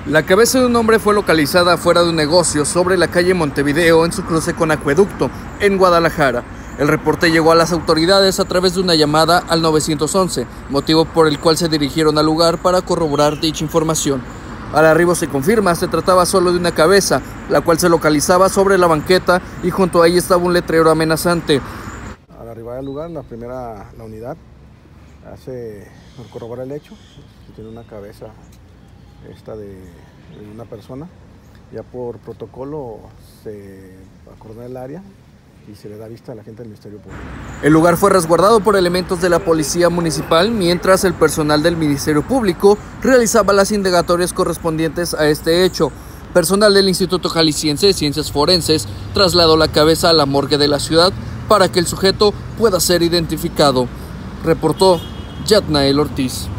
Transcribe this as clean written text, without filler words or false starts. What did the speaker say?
La cabeza de un hombre fue localizada afuera de un negocio sobre la calle Montevideo en su cruce con Acueducto, en Guadalajara. El reporte llegó a las autoridades a través de una llamada al 911, motivo por el cual se dirigieron al lugar para corroborar dicha información. Al arribo se confirma, se trataba solo de una cabeza, la cual se localizaba sobre la banqueta y junto a ella estaba un letrero amenazante. Al arribar al lugar, la unidad corrobora el hecho, que tiene una cabeza de una persona. Ya por protocolo se acordona el área y se le da vista a la gente del Ministerio Público. El lugar fue resguardado por elementos de la Policía Municipal, mientras el personal del Ministerio Público realizaba las indagatorias correspondientes a este hecho. Personal del Instituto Jalisciense de Ciencias Forenses trasladó la cabeza a la morgue de la ciudad para que el sujeto pueda ser identificado. Reportó Yatnael Ortiz.